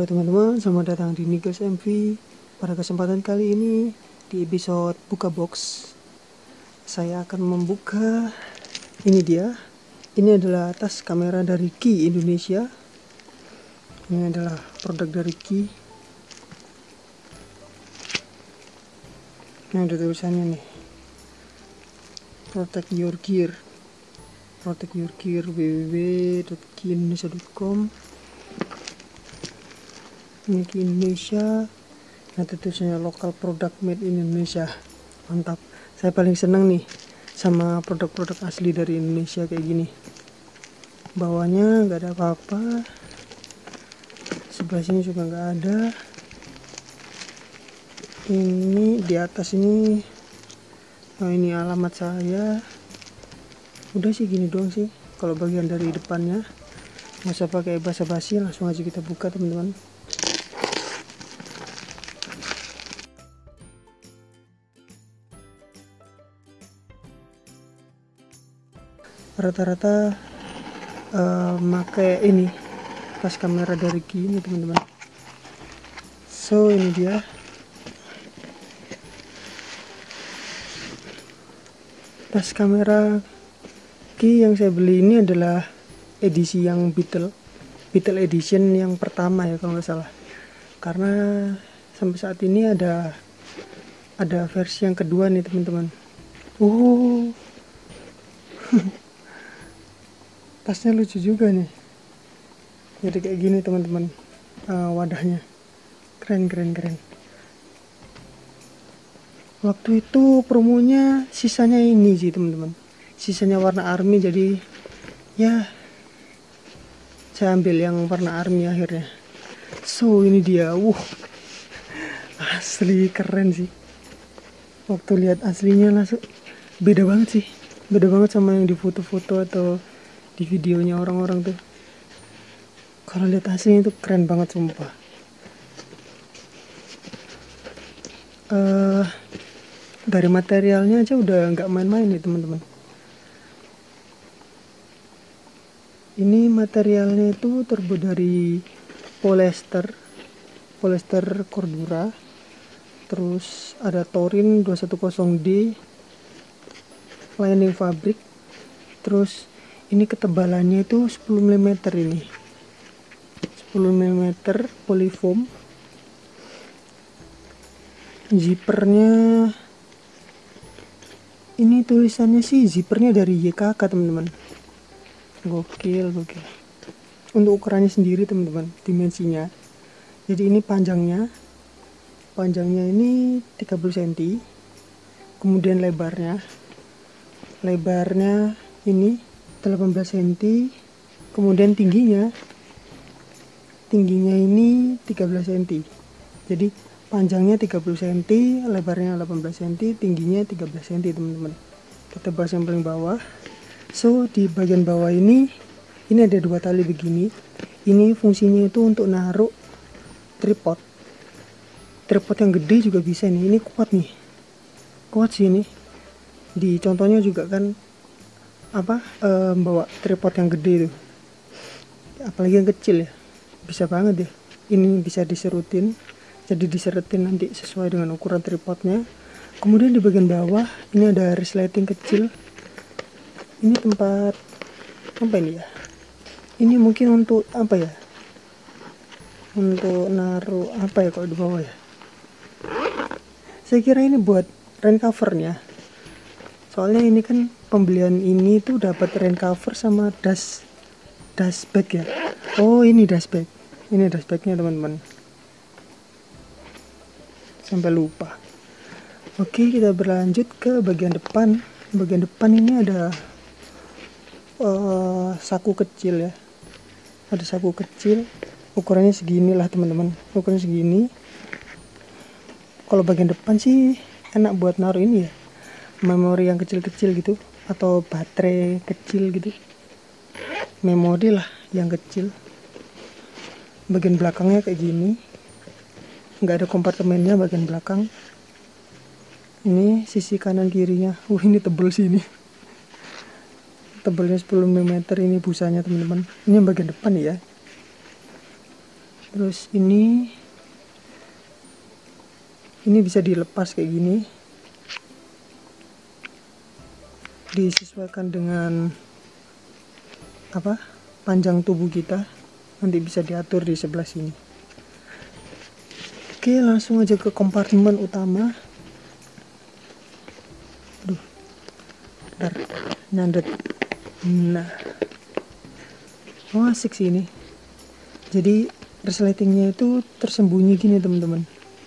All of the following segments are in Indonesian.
Halo teman-teman, selamat datang di Nigas MV. Pada kesempatan kali ini di episode buka box, saya akan membuka ini dia. Ini adalah tas kamera dari Qi Indonesia. Ini adalah produk dari Qi. Ini ada tulisannya nih. Protect your gear. Protect your gear www.qiindonesia.com. Ini Qi Indonesia. Nanti tulisannya lokal product made in Indonesia. Mantap. Saya paling seneng nih sama produk-produk asli dari Indonesia kayak gini. Bawahnya nggak ada apa-apa. Sebelah sini juga nggak ada. Ini di atas ini, oh ini alamat saya. Udah sih gini doang sih. Kalau bagian dari depannya, nggak usah pakai basa-basi, langsung aja kita buka teman-teman. Rata-rata pakai ini tas kamera dari Qi ini teman-teman. So ini dia. Tas kamera Qi yang saya beli ini adalah edisi yang Beetle Edition yang pertama ya kalau nggak salah. Karena sampai saat ini ada versi yang kedua nih teman-teman. Tasnya lucu juga nih. Jadi kayak gini teman-teman, wadahnya keren. Waktu itu promonya sisanya ini sih teman-teman, sisanya warna army, jadi ya saya ambil yang warna army akhirnya. So ini dia, asli keren sih. Waktu lihat aslinya langsung beda banget sama yang di foto-foto atau di videonya orang-orang tuh. Kalau lihat aslinya itu keren banget sumpah. Dari materialnya aja udah nggak main-main nih teman-teman. Ini materialnya itu terbuat dari polyester Cordura, terus ada Torin 210D lining fabric, terus ini ketebalannya itu 10 mm ini. 10 mm polyfoam. Zippernya ini tulisannya sih zippernya dari YKK teman-teman. Gokil. Untuk ukurannya sendiri teman-teman, dimensinya. Jadi ini panjangnya ini 30 cm. Kemudian lebarnya ini 18 cm. Kemudian tingginya ini 13 cm. Jadi panjangnya 30 cm, lebarnya 18 cm, tingginya 13 cm teman-teman. Kita bahas yang paling bawah. So di bagian bawah ini ada 2 tali begini. Ini fungsinya itu untuk naruh tripod yang gede juga bisa nih. Ini kuat sih ini. Di contohnya juga kan bawa tripod yang gede itu, apalagi yang kecil ya, bisa banget ya. Ini bisa diserutin, jadi diseretin nanti sesuai dengan ukuran tripodnya. Kemudian di bagian bawah ini ada resleting kecil. Ini tempat apa ini ya? Ini mungkin untuk apa ya? Untuk naruh apa ya kalau di bawah ya? Saya kira ini buat rain covernya. Soalnya ini kan pembelian ini tuh dapat rain cover sama dust bag ya. Oh ini dust bag. Ini dust bagnya teman-teman. Sampai lupa. Oke, kita berlanjut ke bagian depan. Bagian depan ini ada saku kecil ya. Ada saku kecil. Ukurannya segini lah teman-teman. Ukurannya segini. Kalau bagian depan sih enak buat naruh ini ya, memori yang kecil-kecil gitu, atau baterai kecil gitu. Memori lah yang kecil. Bagian belakangnya kayak gini, nggak ada kompartemennya bagian belakang. Ini sisi kanan kirinya. Ini tebel sih ini. Tebelnya 10 mm ini busanya teman-teman. Ini yang bagian depan ya. Terus ini bisa dilepas kayak gini, disesuaikan dengan panjang tubuh kita, nanti bisa diatur di sebelah sini. Oke, langsung aja ke kompartemen utama. Bentar, nyandet. Nah, asik sih ini. Jadi resletingnya itu tersembunyi gini teman-teman.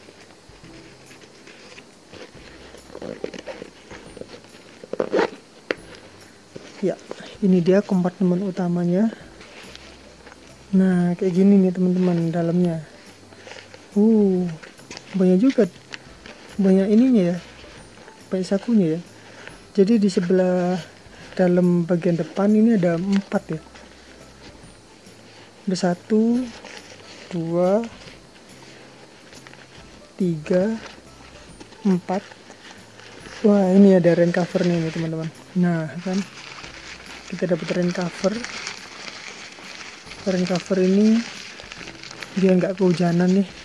Ya, ini dia kompartemen utamanya. Nah, kayak gini nih teman-teman dalamnya. Banyak juga, banyak ininya ya, banyak sakunya ya. Jadi di sebelah dalam bagian depan ini ada 4 ya. Ada 1, 2, 3, 4. Wah, ini ada rain covernya nih teman-teman. Nah kan, kita dapat rain cover. Rain cover ini dia nggak kehujanan nih.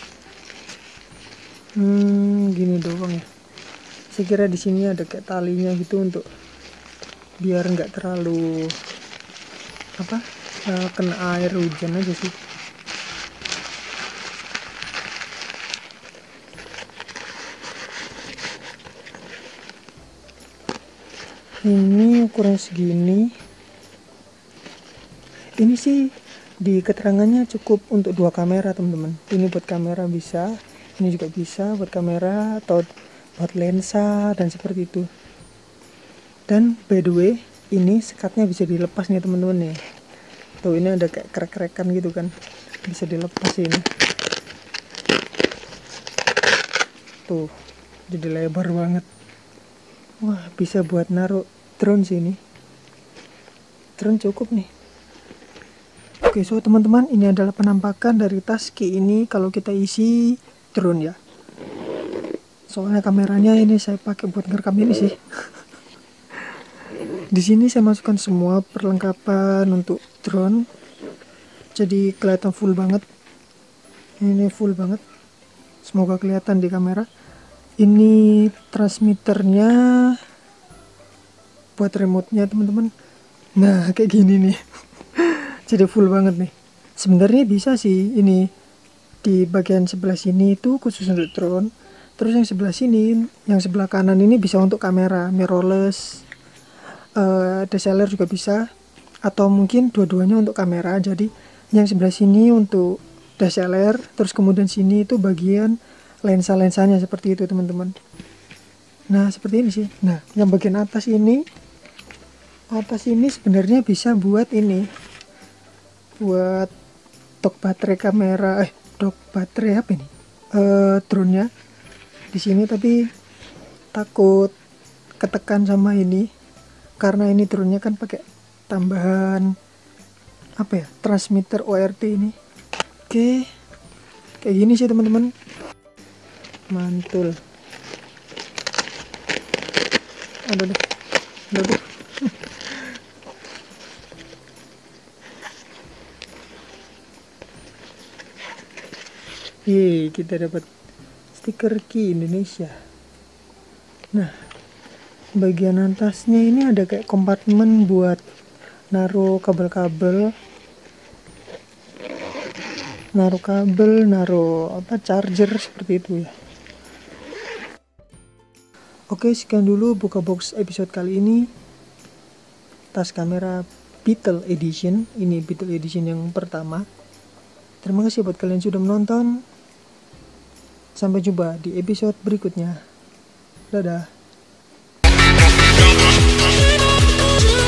Gini doang ya. Saya kira di sini ada kayak talinya gitu untuk biar nggak terlalu kena air hujan aja sih. Ini ukuran segini. Ini sih di keterangannya cukup untuk 2 kamera teman-teman. Ini buat kamera bisa, ini juga bisa buat kamera atau buat lensa dan seperti itu. Dan by the way, ini sekatnya bisa dilepas nih teman-teman nih. Tuh, ini ada kayak krek-krekan gitu kan, bisa dilepas ini. Tuh, jadi lebar banget. Wah, bisa buat naruh drone sini. Drone cukup nih. Oke, so teman-teman, ini adalah penampakan dari tas Ki ini kalau kita isi drone ya. Soalnya kameranya ini saya pakai buat ngerekam ini sih. Di sini saya masukkan semua perlengkapan untuk drone. Jadi kelihatan full banget. Ini full banget. Semoga kelihatan di kamera. Ini transmitternya buat remote-nya teman-teman. Nah, kayak gini nih. Jadi full banget nih. Sebenarnya bisa sih ini di bagian sebelah sini itu khusus untuk drone. Terus yang sebelah sini, yang sebelah kanan ini bisa untuk kamera, mirrorless, DSLR juga bisa, atau mungkin dua-duanya untuk kamera. Jadi yang sebelah sini untuk DSLR, terus kemudian sini itu bagian lensa-lensanya seperti itu teman-teman. Nah seperti ini sih. Nah yang bagian atas ini sebenarnya bisa buat ini, buat dock baterai kamera, dock baterai apa ini? Drone-nya di sini, tapi takut ketekan sama ini karena ini drone-nya kan pakai tambahan transmitter ORT ini. Oke, kayak gini sih teman-teman. Mantul. Aduh. Kita dapat stiker Ki Indonesia. Nah, bagian atasnya ini ada kayak kompartemen buat naruh kabel-kabel, naruh charger seperti itu ya. Oke, sekian dulu buka box episode kali ini. Tas kamera Beetle Edition, ini Beetle Edition yang pertama. Terima kasih buat kalian sudah menonton. Sampai jumpa di episode berikutnya. Dadah.